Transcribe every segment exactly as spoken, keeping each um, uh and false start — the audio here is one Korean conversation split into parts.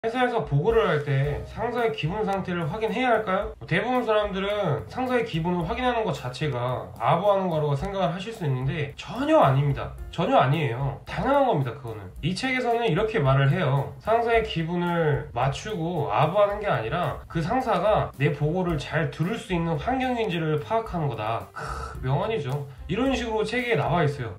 회사에서 보고를 할 때 상사의 기분 상태를 확인해야 할까요? 대부분 사람들은 상사의 기분을 확인하는 것 자체가 아부하는 거라고 생각을 하실 수 있는데 전혀 아닙니다. 전혀 아니에요. 당연한 겁니다. 그거는. 이 책에서는 이렇게 말을 해요. 상사의 기분을 맞추고 아부하는 게 아니라 그 상사가 내 보고를 잘 들을 수 있는 환경인지를 파악하는 거다. 크, 명언이죠. 이런 식으로 책에 나와 있어요.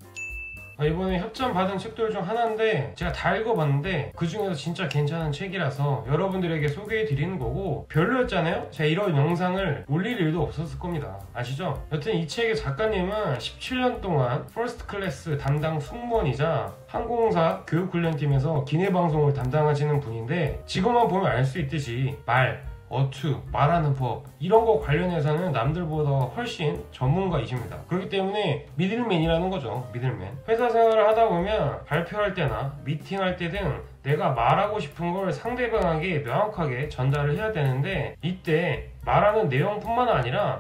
이번에 협찬 받은 책들 중 하나인데 제가 다 읽어봤는데 그 중에서 진짜 괜찮은 책이라서 여러분들에게 소개해 드리는 거고, 별로였잖아요? 제가 이런 영상을 올릴 일도 없었을 겁니다. 아시죠? 여튼 이 책의 작가님은 십칠 년 동안 퍼스트 클래스 담당 승무원이자 항공사 교육훈련팀에서 기내방송을 담당하시는 분인데, 직업만 보면 알 수 있듯이 말, 어투, 말하는 법 이런 거 관련해서는 남들보다 훨씬 전문가이십니다. 그렇기 때문에 미들맨이라는 거죠. 미들맨. 회사 생활을 하다 보면 발표할 때나 미팅할 때 등 내가 말하고 싶은 걸 상대방에게 명확하게 전달을 해야 되는데, 이때 말하는 내용뿐만 아니라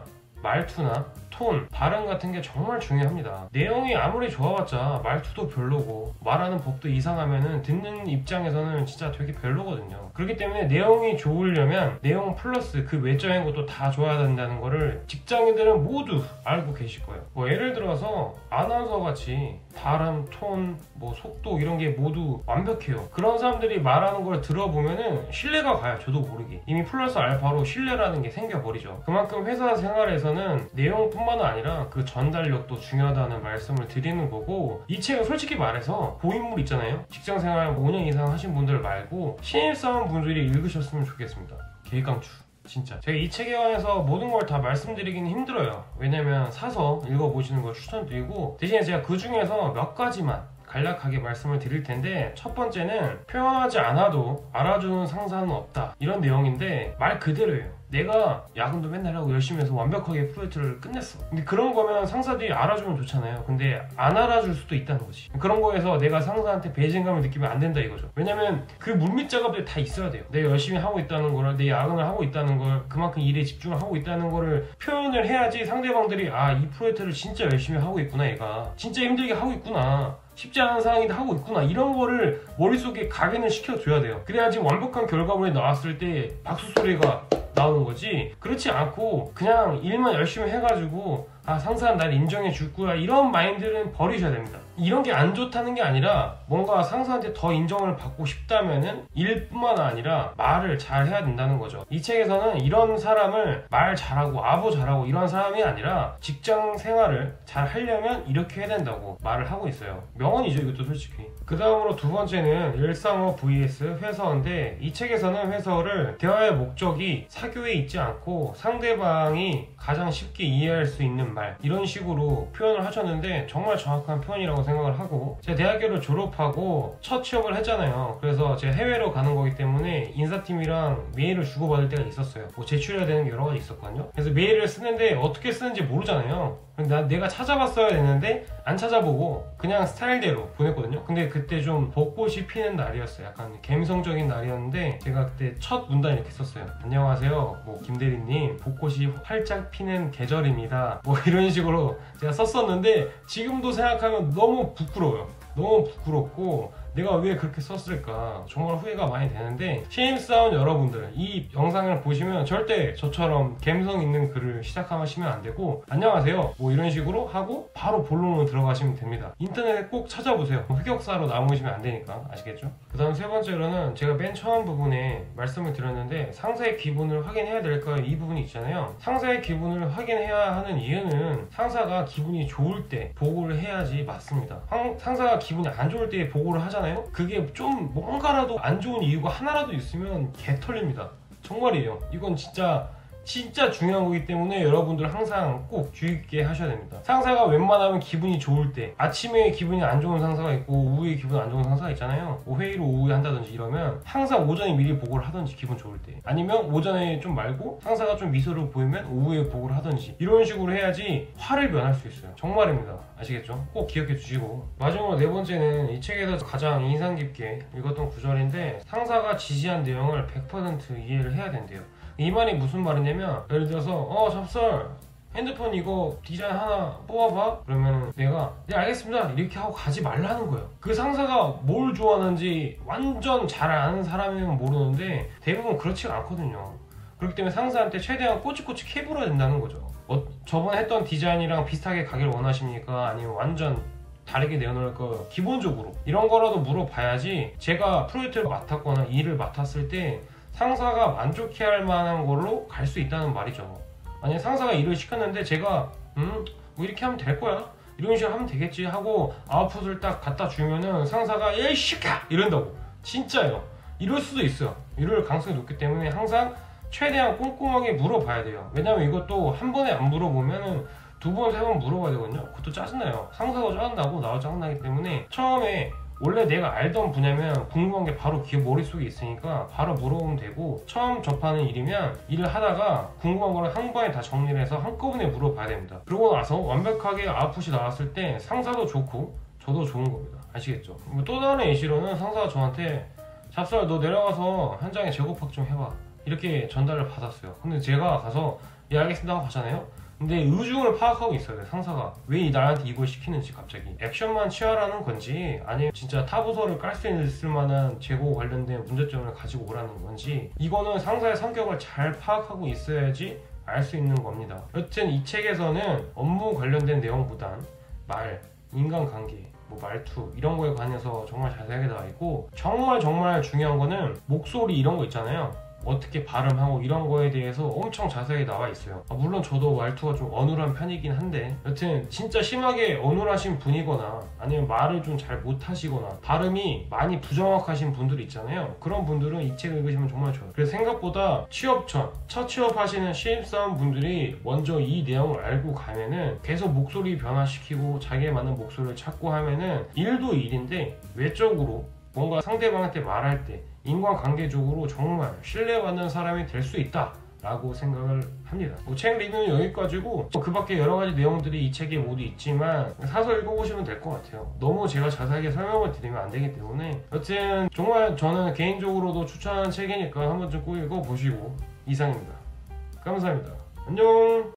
말투나 톤, 발음 같은 게 정말 중요합니다. 내용이 아무리 좋아봤자 말투도 별로고 말하는 법도 이상하면은 듣는 입장에서는 진짜 되게 별로거든요. 그렇기 때문에 내용이 좋으려면 내용 플러스 그 외적인 것도 다 좋아야 된다는 거를 직장인들은 모두 알고 계실 거예요. 뭐 예를 들어서 아나운서 같이 발음, 톤, 뭐 속도 이런 게 모두 완벽해요. 그런 사람들이 말하는 걸 들어보면은 신뢰가 가요. 저도 모르게. 이미 플러스 알파로 신뢰라는 게 생겨버리죠. 그만큼 회사 생활에서는 내용뿐만 아니라 그 전달력도 중요하다는 말씀을 드리는 거고, 이 책은 솔직히 말해서 고인물 있잖아요. 직장생활 오 년 이상 하신 분들 말고 신입사원 분들이 읽으셨으면 좋겠습니다. 개강추. 진짜 제가 이 책에 관해서 모든 걸 다 말씀드리기는 힘들어요. 왜냐면 사서 읽어보시는 걸 추천드리고, 대신에 제가 그 중에서 몇 가지만 간략하게 말씀을 드릴 텐데, 첫 번째는 표현하지 않아도 알아주는 상사는 없다, 이런 내용인데 말 그대로예요. 내가 야근도 맨날 하고 열심히 해서 완벽하게 프로젝트를 끝냈어. 근데 그런 거면 상사들이 알아주면 좋잖아요. 근데 안 알아줄 수도 있다는 거지. 그런 거에서 내가 상사한테 배신감을 느끼면 안 된다 이거죠. 왜냐면 그 물밑 작업들이 다 있어야 돼요. 내가 열심히 하고 있다는 거를, 내 야근을 하고 있다는 걸, 그만큼 일에 집중을 하고 있다는 거를 표현을 해야지 상대방들이 아, 이 프로젝트를 진짜 열심히 하고 있구나, 얘가 진짜 힘들게 하고 있구나, 쉽지 않은 상황인데 하고 있구나, 이런 거를 머릿속에 각인을 시켜줘야 돼요. 그래야지 완벽한 결과물이 나왔을 때 박수 소리가 나오는 거지. 그렇지 않고 그냥 일만 열심히 해가지고 아, 상사는 날 인정해 줄 거야, 이런 마인드는 버리셔야 됩니다. 이런 게 안 좋다는 게 아니라 뭔가 상사한테 더 인정을 받고 싶다면은 일뿐만 아니라 말을 잘 해야 된다는 거죠. 이 책에서는 이런 사람을 말 잘하고 아부 잘하고 이런 사람이 아니라 직장 생활을 잘 하려면 이렇게 해야 된다고 말을 하고 있어요. 명언이죠, 이것도 솔직히. 그 다음으로 두 번째는 일상어 vs 회사어인데, 이 책에서는 회사어를 대화의 목적이 사교에 있지 않고 상대방이 가장 쉽게 이해할 수 있는 말, 이런 식으로 표현을 하셨는데 정말 정확한 표현이라고 생각을 하고, 제가 대학교를 졸업하고 첫 취업을 했잖아요. 그래서 제가 해외로 가는 거기 때문에 인사팀이랑 메일을 주고받을 때가 있었어요. 뭐 제출해야 되는 게 여러 가지 있었거든요. 그래서 메일을 쓰는데 어떻게 쓰는지 모르잖아요. 나 내가 찾아봤어야 되는데 안 찾아보고 그냥 스타일대로 보냈거든요. 근데 그때 좀 벚꽃이 피는 날이었어요. 약간 감성적인 날이었는데 제가 그때 첫 문단 이렇게 썼어요. 안녕하세요, 뭐 김대리님, 벚꽃이 활짝 피는 계절입니다, 뭐 이런 식으로 제가 썼었는데 지금도 생각하면 너무 부끄러워요. 너무 부끄럽고 내가 왜 그렇게 썼을까 정말 후회가 많이 되는데, 신입사원 여러분들 이 영상을 보시면 절대 저처럼 감성 있는 글을 시작하시면 안 되고 안녕하세요 뭐 이런 식으로 하고 바로 본론으로 들어가시면 됩니다. 인터넷에 꼭 찾아보세요. 흑역사로 남으시면 안 되니까. 아시겠죠? 그 다음 세 번째로는 제가 맨 처음 부분에 말씀을 드렸는데, 상사의 기분을 확인해야 될까요? 이 부분이 있잖아요. 상사의 기분을 확인해야 하는 이유는 상사가 기분이 좋을 때 보고를 해야지 맞습니다. 상사가 기분이 안 좋을 때 보고를 하잖아요. 그게 좀 뭔가라도 안 좋은 이유가 하나라도 있으면 개 털립니다. 정말이에요. 이건 진짜 진짜 중요한 거기 때문에 여러분들 항상 꼭 주의 깊게 하셔야 됩니다. 상사가 웬만하면 기분이 좋을 때, 아침에 기분이 안 좋은 상사가 있고 오후에 기분 안 좋은 상사가 있잖아요. 뭐 회의를 오후에 한다든지 이러면 항상 오전에 미리 보고를 하든지, 기분 좋을 때, 아니면 오전에 좀 말고 상사가 좀 미소를 보이면 오후에 보고를 하든지, 이런 식으로 해야지 화를 면할 수 있어요. 정말입니다. 아시겠죠? 꼭 기억해 주시고, 마지막으로 네 번째는 이 책에서 가장 인상 깊게 읽었던 구절인데, 상사가 지시한 내용을 백 퍼센트 이해를 해야 된대요. 이 말이 무슨 말이냐면, 예를 들어서 어 잡설 핸드폰 이거 디자인 하나 뽑아봐? 그러면 내가 네 알겠습니다 이렇게 하고 가지 말라는 거예요. 그 상사가 뭘 좋아하는지 완전 잘 아는 사람이면 모르는데 대부분 그렇지가 않거든요. 그렇기 때문에 상사한테 최대한 꼬치꼬치 캐물어야 된다는 거죠. 어, 저번에 했던 디자인이랑 비슷하게 가기를 원하십니까? 아니면 완전 다르게 내어놓을 거 기본적으로 이런 거라도 물어봐야지 제가 프로젝트를 맡았거나 일을 맡았을 때 상사가 만족해할 만한 걸로 갈 수 있다는 말이죠. 만약에 상사가 일을 시켰는데 제가 음? 뭐 이렇게 하면 될 거야? 이런 식으로 하면 되겠지 하고 아웃풋을 딱 갖다 주면은 상사가 에이 시카! 이런다고. 진짜요. 이럴 수도 있어요. 이럴 가능성이 높기 때문에 항상 최대한 꼼꼼하게 물어봐야 돼요. 왜냐면 이것도 한 번에 안 물어보면은 두 번, 세 번 물어봐야 되거든요. 그것도 짜증나요. 상사가 짜증나고 나도 짜증나기 때문에 처음에 원래 내가 알던 분야면 궁금한 게 바로 기 머릿속에 있으니까 바로 물어보면 되고 처음 접하는 일이면 일을 하다가 궁금한 거를 한 번에 다 정리를 해서 한꺼번에 물어봐야 됩니다. 그러고 나서 완벽하게 아웃풋이 나왔을 때 상사도 좋고 저도 좋은 겁니다. 아시겠죠? 또 다른 예시로는 상사가 저한테 잡설 너 내려가서 현장에 재고팍 좀 해봐 이렇게 전달을 받았어요. 근데 제가 가서 예 알겠습니다 하고 가잖아요. 근데 의중을 파악하고 있어야 돼. 상사가 왜 나한테 이걸 시키는지 갑자기 액션만 취하라는 건지 아니면 진짜 타부서를 깔 수 있을 만한 재고 관련된 문제점을 가지고 오라는 건지 이거는 상사의 성격을 잘 파악하고 있어야지 알 수 있는 겁니다. 여튼 이 책에서는 업무 관련된 내용보단 말, 인간관계, 뭐 말투 이런 거에 관해서 정말 자세하게 나와 있고 정말 정말 중요한 거는 목소리 이런 거 있잖아요. 어떻게 발음하고 이런 거에 대해서 엄청 자세하게 나와 있어요. 아, 물론 저도 말투가 좀 어눌한 편이긴 한데 여튼 진짜 심하게 어눌하신 분이거나 아니면 말을 좀 잘 못하시거나 발음이 많이 부정확하신 분들이 있잖아요. 그런 분들은 이 책을 읽으시면 정말 좋아요. 그래서 생각보다 취업 전, 첫 취업하시는 신입사원 분들이 먼저 이 내용을 알고 가면은 계속 목소리 변화시키고 자기에 맞는 목소리를 찾고 하면은 일도 일인데 외적으로 뭔가 상대방한테 말할 때 인간관계적으로 정말 신뢰받는 사람이 될 수 있다 라고 생각을 합니다. 뭐 책 리뷰는 여기까지고 그 밖에 여러 가지 내용들이 이 책에 모두 있지만 사서 읽어보시면 될 것 같아요. 너무 제가 자세하게 설명을 드리면 안 되기 때문에 여튼 정말 저는 개인적으로도 추천하는 책이니까 한 번쯤 꼭 읽어보시고 이상입니다. 감사합니다. 안녕.